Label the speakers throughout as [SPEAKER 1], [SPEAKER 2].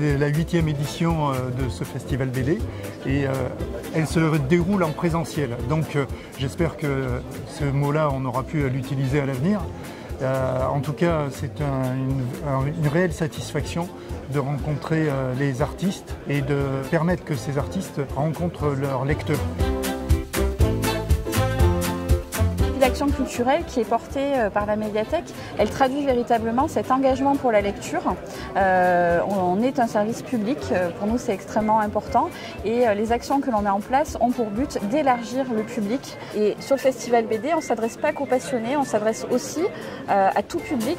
[SPEAKER 1] c'est la 8e édition de ce festival BD et elle se déroule en présentiel. Donc j'espère que ce mot-là, on aura pu l'utiliser à l'avenir. En tout cas, c'est une réelle satisfaction de rencontrer les artistes et de permettre que ces artistes rencontrent leurs lecteurs.
[SPEAKER 2] L'action culturelle qui est portée par la médiathèque, elle traduit véritablement cet engagement pour la lecture. On est un service public, pour nous c'est extrêmement important et les actions que l'on met en place ont pour but d'élargir le public. Et sur le festival BD, on ne s'adresse pas qu'aux passionnés, on s'adresse aussi à tout public.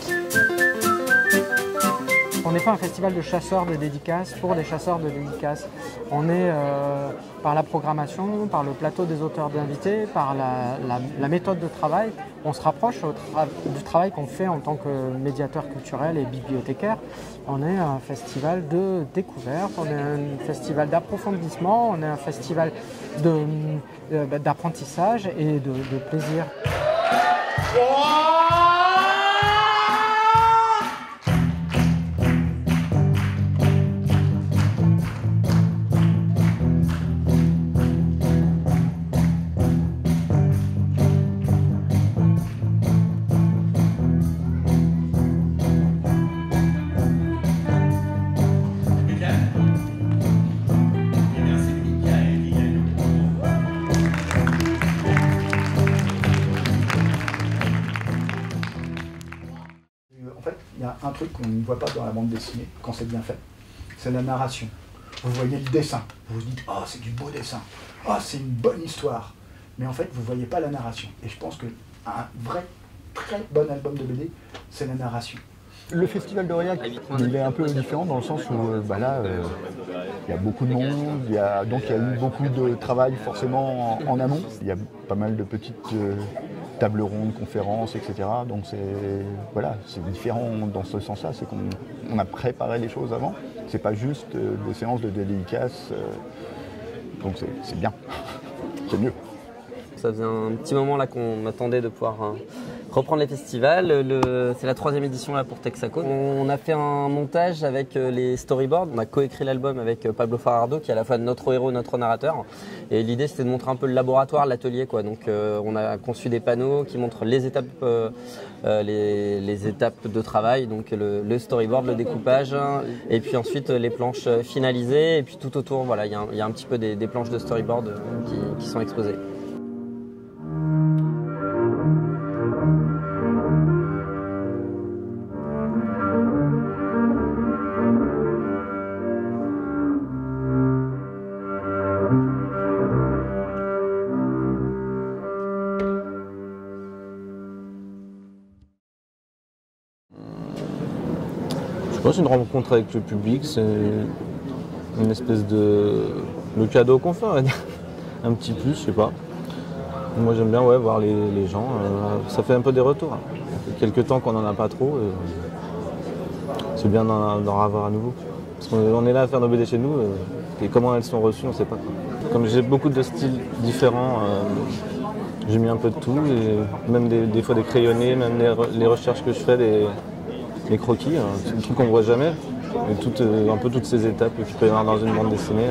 [SPEAKER 3] On n'est pas un festival de chasseurs de dédicaces pour des chasseurs de dédicaces. On est par la programmation, par le plateau des auteurs d'invités, par la méthode de travail. On se rapproche du travail qu'on fait en tant que médiateur culturel et bibliothécaire. On est un festival de découverte, on est un festival d'approfondissement, on est un festival d'apprentissage et de plaisir.
[SPEAKER 4] En fait, il y a un truc qu'on ne voit pas dans la bande dessinée quand c'est bien fait, c'est la narration. Vous voyez le dessin, vous vous dites « Oh, c'est du beau dessin, oh, c'est une bonne histoire ». Mais en fait, vous ne voyez pas la narration. Et je pense qu'un vrai, très bon album de BD, c'est la narration.
[SPEAKER 5] Le festival d'Aurillac, il est un peu différent dans le sens où là, il y a beaucoup de monde, donc il y a eu beaucoup de travail forcément en amont. Il y a pas mal de petites tables rondes, conférences, etc. Donc c'est différent dans ce sens-là, c'est qu'on a préparé les choses avant. C'est pas juste des séances de dédicaces, donc c'est bien, c'est mieux.
[SPEAKER 6] Ça faisait un petit moment là qu'on attendait de pouvoir reprendre les festivals. C'est la 3e édition là pour Texaco. On a fait un montage avec les storyboards. On a coécrit l'album avec Pablo Farardo qui est à la fois notre héros, notre narrateur. Et l'idée c'était de montrer un peu le laboratoire, l'atelier quoi. Donc on a conçu des panneaux qui montrent les étapes, les étapes de travail, donc le storyboard, le découpage, et puis ensuite les planches finalisées. Et puis tout autour, voilà, il y a un petit peu des planches de storyboard qui sont exposées.
[SPEAKER 7] C'est une rencontre avec le public, c'est une espèce le cadeau qu'on fait, un petit plus, je sais pas. Moi j'aime bien voir les gens, ça fait un peu des retours. Ça fait quelques temps qu'on n'en a pas trop, c'est bien d'en avoir à nouveau. Parce qu'on est là à faire nos BD chez nous, et comment elles sont reçues, on ne sait pas. Comme j'ai beaucoup de styles différents, j'ai mis un peu de tout, et même des fois des crayonnés, même les recherches que je fais, les croquis, c'est des trucs qu'on ne voit jamais, et un peu toutes ces étapes qu'il peut y avoir dans une bande dessinée.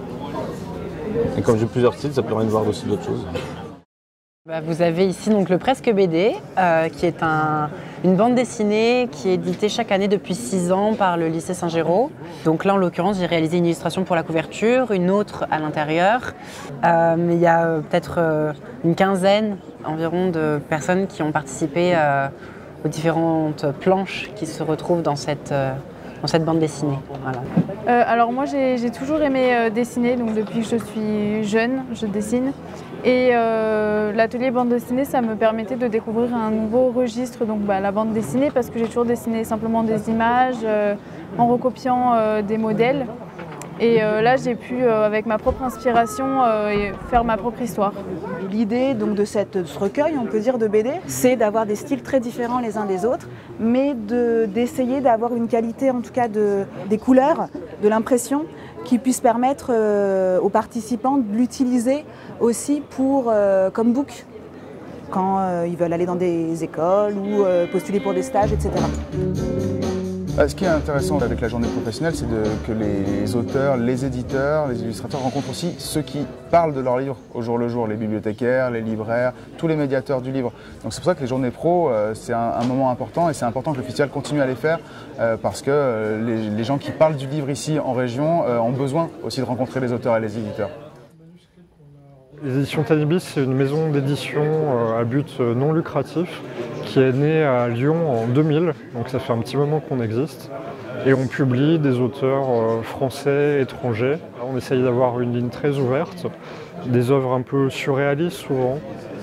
[SPEAKER 7] Et comme j'ai plusieurs styles, ça permet de voir aussi d'autres choses.
[SPEAKER 8] Vous avez ici donc le Presque BD, qui est une bande dessinée qui est éditée chaque année depuis 6 ans par le lycée Saint-Géraud. Donc là, en l'occurrence, j'ai réalisé une illustration pour la couverture, une autre à l'intérieur. Mais il y a peut-être une quinzaine environ de personnes qui ont participé aux différentes planches qui se retrouvent dans cette bande dessinée. Voilà.
[SPEAKER 9] Alors moi j'ai toujours aimé dessiner, donc depuis que je suis jeune, je dessine. Et l'atelier bande dessinée, ça me permettait de découvrir un nouveau registre, donc la bande dessinée, parce que j'ai toujours dessiné simplement des images en recopiant des modèles. Et là, j'ai pu, avec ma propre inspiration, faire ma propre histoire.
[SPEAKER 10] L'idée donc de ce recueil, on peut dire, de BD, c'est d'avoir des styles très différents les uns des autres, mais d'essayer d'avoir une qualité, en tout cas, des couleurs, de l'impression, qui puisse permettre aux participants de l'utiliser aussi comme book, quand ils veulent aller dans des écoles ou postuler pour des stages, etc.
[SPEAKER 11] Ce qui est intéressant avec la journée professionnelle, c'est que les auteurs, les éditeurs, les illustrateurs rencontrent aussi ceux qui parlent de leurs livres au jour le jour, les bibliothécaires, les libraires, tous les médiateurs du livre. Donc c'est pour ça que les journées pro, c'est un moment important et c'est important que le festival continue à les faire parce que les gens qui parlent du livre ici en région ont besoin aussi de rencontrer les auteurs et les éditeurs.
[SPEAKER 12] Les éditions Tanibis, c'est une maison d'édition à but non lucratif qui est née à Lyon en 2000, donc ça fait un petit moment qu'on existe. Et on publie des auteurs français, étrangers. On essaye d'avoir une ligne très ouverte, des œuvres un peu surréalistes souvent,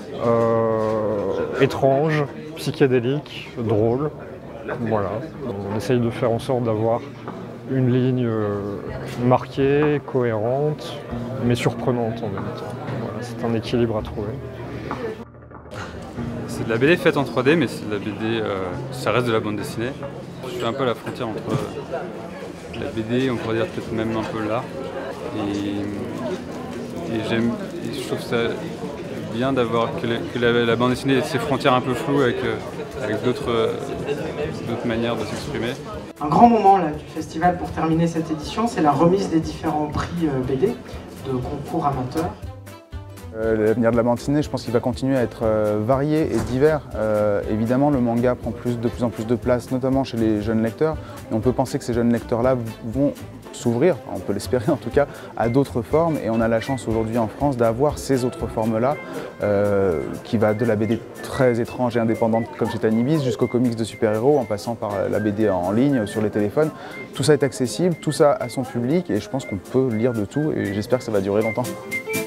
[SPEAKER 12] étranges, psychédéliques, drôles. Voilà. On essaye de faire en sorte d'avoir une ligne marquée, cohérente, mais surprenante en même temps. Voilà, c'est un équilibre à trouver.
[SPEAKER 13] C'est de la BD faite en 3D, mais c'est de la BD, ça reste de la bande dessinée. Je suis un peu à la frontière entre la BD, on pourrait dire peut-être même un peu l'art. Et je trouve ça bien d'avoir que la bande dessinée ait ses frontières un peu floues avec d'autres manières de s'exprimer.
[SPEAKER 14] Un grand moment là, du festival pour terminer cette édition, c'est la remise des différents prix BD de concours amateurs.
[SPEAKER 11] L'avenir de la bande dessinée, je pense qu'il va continuer à être varié et divers. Évidemment, le manga prend de plus en plus de place, notamment chez les jeunes lecteurs. Et on peut penser que ces jeunes lecteurs-là vont s'ouvrir, on peut l'espérer en tout cas, à d'autres formes. Et on a la chance aujourd'hui en France d'avoir ces autres formes-là, qui va de la BD très étrange et indépendante comme chez Tanibis, jusqu'aux comics de super-héros, en passant par la BD en ligne, sur les téléphones. Tout ça est accessible, tout ça a son public, et je pense qu'on peut lire de tout, et j'espère que ça va durer longtemps.